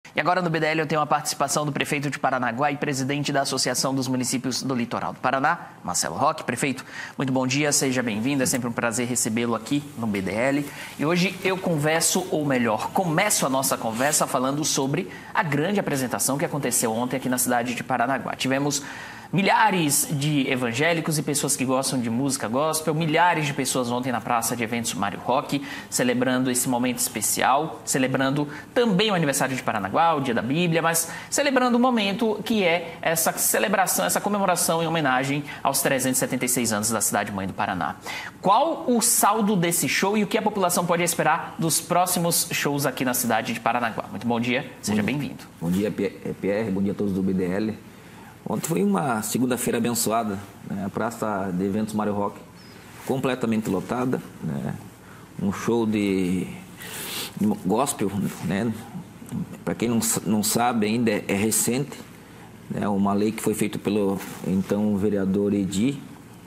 E agora no BDL eu tenho a participação do prefeito de Paranaguá e presidente da Associação dos Municípios do Litoral do Paraná, Marcelo Roque. Prefeito, muito bom dia, seja bem-vindo, é sempre um prazer recebê-lo aqui no BDL. E hoje eu converso, ou melhor, começo a nossa conversa falando sobre a grande apresentação que aconteceu ontem aqui na cidade de Paranaguá. Tivemos milhares de evangélicos e pessoas que gostam de música gospel, milhares de pessoas ontem na praça de eventos Mário Roque, celebrando esse momento especial, celebrando também o aniversário de Paranaguá, o Dia da Bíblia, mas celebrando o momento que é essa celebração, essa comemoração em homenagem aos 376 anos da cidade-mãe do Paraná. Qual o saldo desse show e o que a população pode esperar dos próximos shows aqui na cidade de Paranaguá? Muito bom dia, seja bem-vindo. Bom dia, Pierre, bom dia a todos do BDL. Ontem foi uma segunda-feira abençoada, né? A praça de eventos Mário Roque completamente lotada, né? Um show de gospel, né? Para quem não sabe ainda, é recente, né? Uma lei que foi feita pelo então vereador Edi,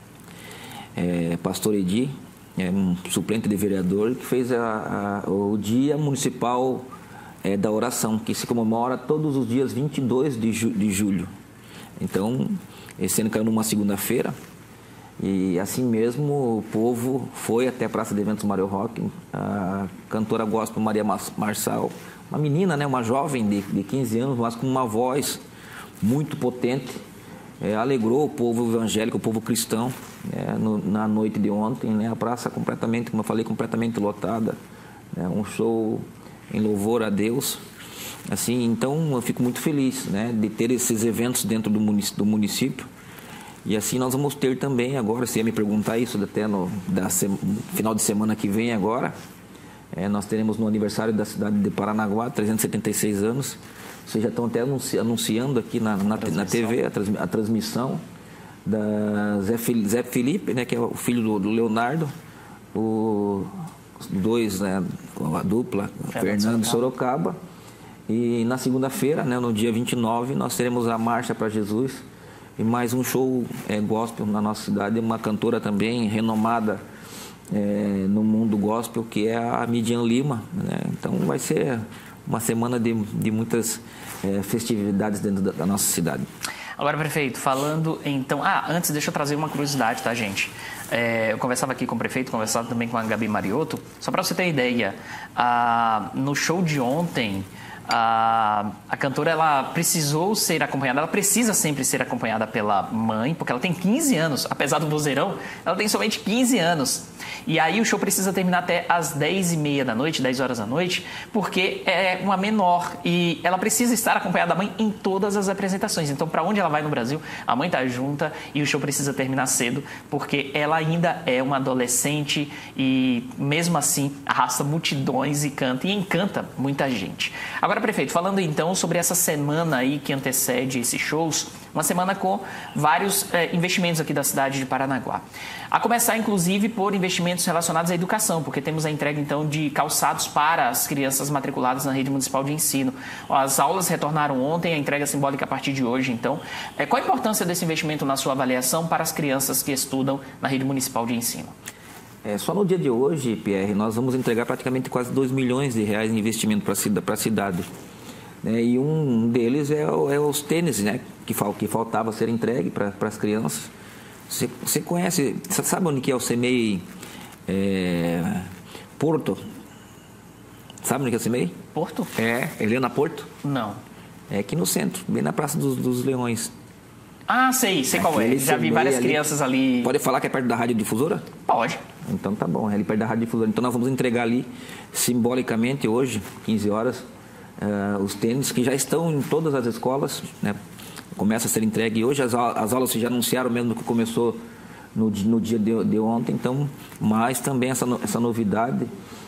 pastor Edi, um suplente de vereador, que fez o Dia Municipal da Oração, que se comemora todos os dias 22 de julho. Então, esse ano caiu numa segunda-feira e assim mesmo o povo foi até a Praça de Eventos Mário Roque. A cantora gospel Maria Marçal, uma menina, né, uma jovem de 15 anos, mas com uma voz muito potente, alegrou o povo evangélico, o povo cristão, na noite de ontem, né, a praça completamente, como eu falei, completamente lotada, né, um show em louvor a Deus. Assim, então eu fico muito feliz, né, de ter esses eventos dentro do município. E assim nós vamos ter também agora, se ia me perguntar isso até no final de semana que vem agora, nós teremos no aniversário da cidade de Paranaguá, 376 anos. Vocês já estão até anunciando aqui na TV a transmissão da Zé Felipe, né, que é o filho do Leonardo, os dois, né, a dupla, Fernando e Sorocaba. E na segunda-feira, né, no dia 29, nós teremos a Marcha para Jesus e mais um show gospel na nossa cidade, uma cantora também renomada no mundo gospel, que é a Midian Lima, né? Então vai ser uma semana de muitas festividades dentro da nossa cidade. Agora, prefeito, falando então... antes deixa eu trazer uma curiosidade, tá, gente? Eu conversava aqui com o prefeito, conversava também com a Gabi Mariotto, só para você ter ideia, no show de ontem... A cantora, ela precisou ser acompanhada, ela precisa sempre ser acompanhada pela mãe, porque ela tem 15 anos, apesar do vozeirão, ela tem somente 15 anos. E aí o show precisa terminar até às 10h30 da noite, 10 horas da noite, porque é uma menor e ela precisa estar acompanhada da mãe em todas as apresentações. Então, para onde ela vai no Brasil, a mãe está junta e o show precisa terminar cedo, porque ela ainda é uma adolescente e, mesmo assim, arrasta multidões e canta e encanta muita gente. Agora, prefeito, falando então sobre essa semana aí que antecede esses shows, uma semana com vários investimentos aqui da cidade de Paranaguá. A começar, inclusive, por investimentos relacionados à educação, porque temos a entrega, então, de calçados para as crianças matriculadas na rede municipal de ensino. As aulas retornaram ontem, a entrega simbólica a partir de hoje, então. Qual a importância desse investimento na sua avaliação para as crianças que estudam na rede municipal de ensino? Só no dia de hoje, Pierre, nós vamos entregar praticamente quase 2 milhões de reais em investimento para a cidade. E um deles é os tênis, né, que faltava ser entregue para as crianças. Você conhece, você sabe onde que é o CEMEI Porto? Sabe onde que é o CEMEI? Porto? Helena Porto? Não. É aqui no centro, bem na Praça dos Leões. Sei qual é. Já vi várias crianças ali. Pode falar que é perto da Rádio Difusora? Pode. Então tá bom, é ali perto da Rádio Difusora. Então nós vamos entregar ali, simbolicamente, hoje, 15 horas, os tênis que já estão em todas as escolas, né? Começa a ser entregue hoje. As aulas já anunciaram mesmo que começou no dia de ontem. Então, mas também essa novidade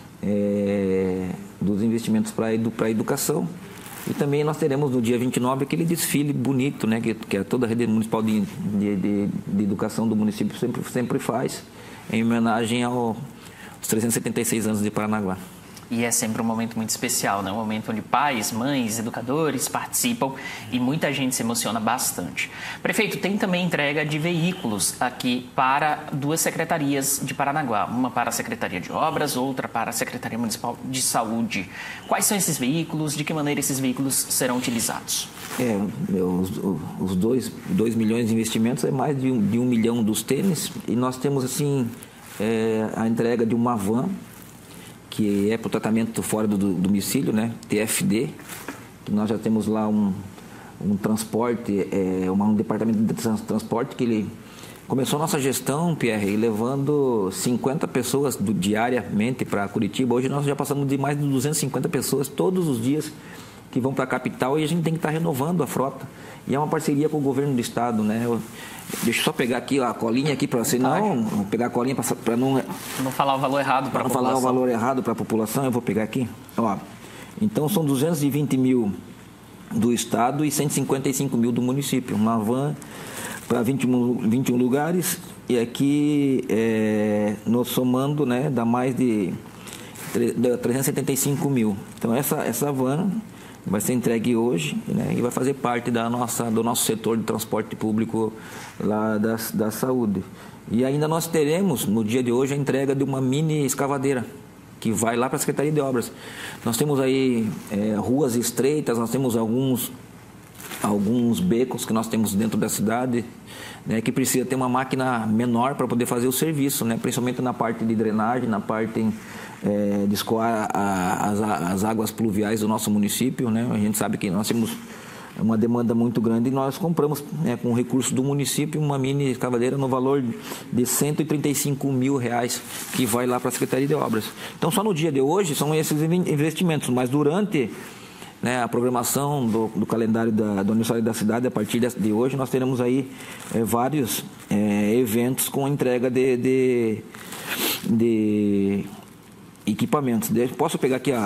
dos investimentos para a educação. E também nós teremos no dia 29 aquele desfile bonito, né, que toda a rede municipal de educação do município sempre faz, em homenagem aos 376 anos de Paranaguá. E é sempre um momento muito especial, né? Um momento onde pais, mães, educadores participam e muita gente se emociona bastante. Prefeito, tem também entrega de veículos aqui para 2 secretarias de Paranaguá. Uma para a Secretaria de Obras, outra para a Secretaria Municipal de Saúde. Quais são esses veículos? De que maneira esses veículos serão utilizados? Os 2 milhões de investimentos é mais de 1 milhão dos tênis. E nós temos, assim, a entrega de uma van, que é para o tratamento fora do domicílio, né? TFD, que nós já temos lá um transporte, um departamento de transporte que ele começou a nossa gestão, Pierre, levando 50 pessoas diariamente para Curitiba. Hoje nós já passamos de mais de 250 pessoas todos os dias que vão para a capital, e a gente tem que estar renovando a frota. E é uma parceria com o governo do estado, né? Deixa eu só pegar aqui a colinha aqui para você, não pegar a colinha para não falar o valor errado para a população. Não falar o valor errado para a população, eu vou pegar aqui. Ó, então são 220 mil do estado e 155 mil do município. Uma van para 21 lugares, e aqui nós somando, né, dá mais de 375 mil. Então essa van vai ser entregue hoje, né, e vai fazer parte do nosso setor de transporte público lá da saúde. E ainda nós teremos, no dia de hoje, a entrega de uma mini escavadeira, que vai lá para a Secretaria de Obras. Nós temos aí ruas estreitas, nós temos alguns becos que nós temos dentro da cidade, né, que precisa ter uma máquina menor para poder fazer o serviço, né, principalmente na parte de drenagem, na parte de escoar as águas pluviais do nosso município, né? A gente sabe que nós temos uma demanda muito grande e nós compramos, né, com recurso do município, uma mini escavadeira no valor de R$135 mil, que vai lá para a Secretaria de Obras. Então, só no dia de hoje são esses investimentos, mas durante, né, a programação do calendário do aniversário da cidade, a partir de hoje, nós teremos aí vários eventos com entrega de equipamentos. Posso pegar aqui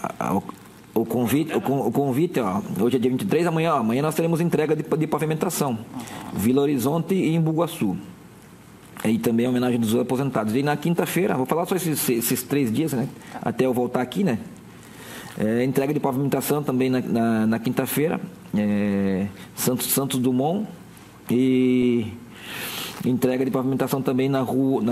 o convite, ó. Hoje é dia 23, amanhã nós teremos entrega de pavimentação, Vila Horizonte e Embu-Guaçu. E também a homenagem dos aposentados. E na quinta-feira, vou falar só esses 3 dias, né, até eu voltar aqui, né? Entrega de pavimentação também na quinta-feira, Santos Dumont, e entrega de pavimentação também na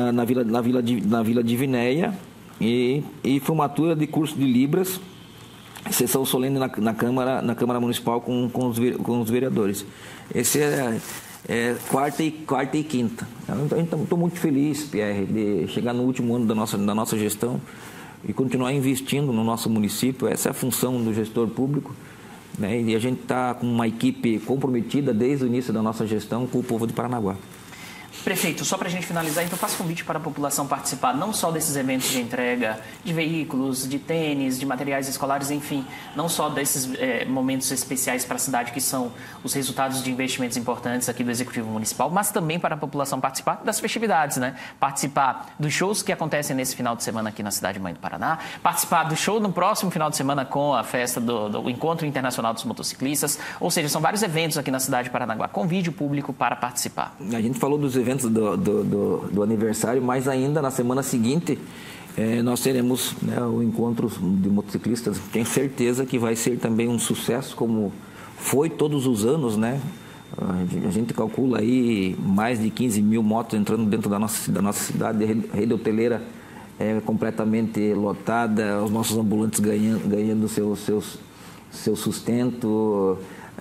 Vila Divinéia, e formatura de curso de Libras, sessão solene na Câmara Municipal com os vereadores. Esse é quarta e quinta. Então, estou muito feliz, Pierre, de chegar no último ano da nossa gestão e continuar investindo no nosso município. Essa é a função do gestor público, né? E a gente está com uma equipe comprometida desde o início da nossa gestão com o povo de Paranaguá. Prefeito, só para a gente finalizar, então faço convite para a população participar não só desses eventos de entrega de veículos, de tênis, de materiais escolares, enfim, não só desses momentos especiais para a cidade, que são os resultados de investimentos importantes aqui do Executivo Municipal, mas também para a população participar das festividades, né? Participar dos shows que acontecem nesse final de semana aqui na cidade Mãe do Paraná, participar do show no próximo final de semana com a festa do Encontro Internacional dos Motociclistas, ou seja, são vários eventos aqui na cidade de Paranaguá. Convide o público para participar. A gente falou dos eventos do aniversário, mas ainda na semana seguinte nós teremos, né, o encontro de motociclistas. Tenho certeza que vai ser também um sucesso, como foi todos os anos, né? A gente calcula aí mais de 15 mil motos entrando dentro da nossa cidade, a rede hoteleira completamente lotada, os nossos ambulantes ganhando seu sustento,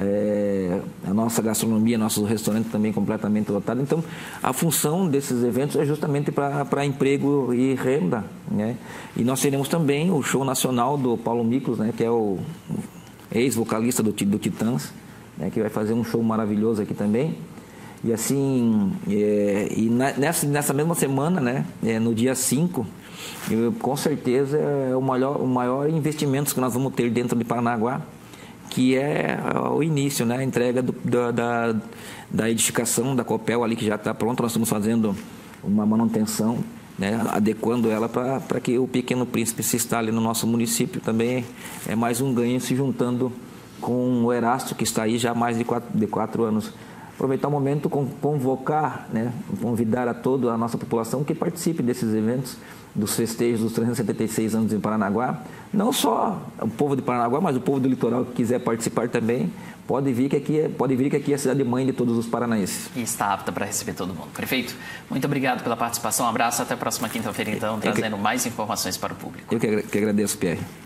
a nossa gastronomia, nossos restaurantes também completamente lotados. Então, a função desses eventos é justamente para emprego e renda, né? E nós teremos também o show nacional do Paulo Miklos, né, que é o ex-vocalista do Titãs, né, que vai fazer um show maravilhoso aqui também. E assim, nessa mesma semana, né, no dia 5, com certeza é o maior investimento que nós vamos ter dentro de Paranaguá, que é o início, né? A entrega da edificação da Copel ali, que já está pronta. Nós estamos fazendo uma manutenção, né, adequando ela para que o Pequeno Príncipe se instale no nosso município. Também é mais um ganho, se juntando com o Erasto, que está aí já há mais de 4 anos aproveitar o momento, convocar, né, convidar a toda a nossa população que participe desses eventos, dos festejos dos 376 anos em Paranaguá. Não só o povo de Paranaguá, mas o povo do litoral que quiser participar também, pode vir que aqui é a cidade mãe de todos os paranaenses. E está apta para receber todo mundo. Prefeito, muito obrigado pela participação. Um abraço, até a próxima quinta-feira, então, trazendo mais informações para o público. Eu que agradeço, Pierre.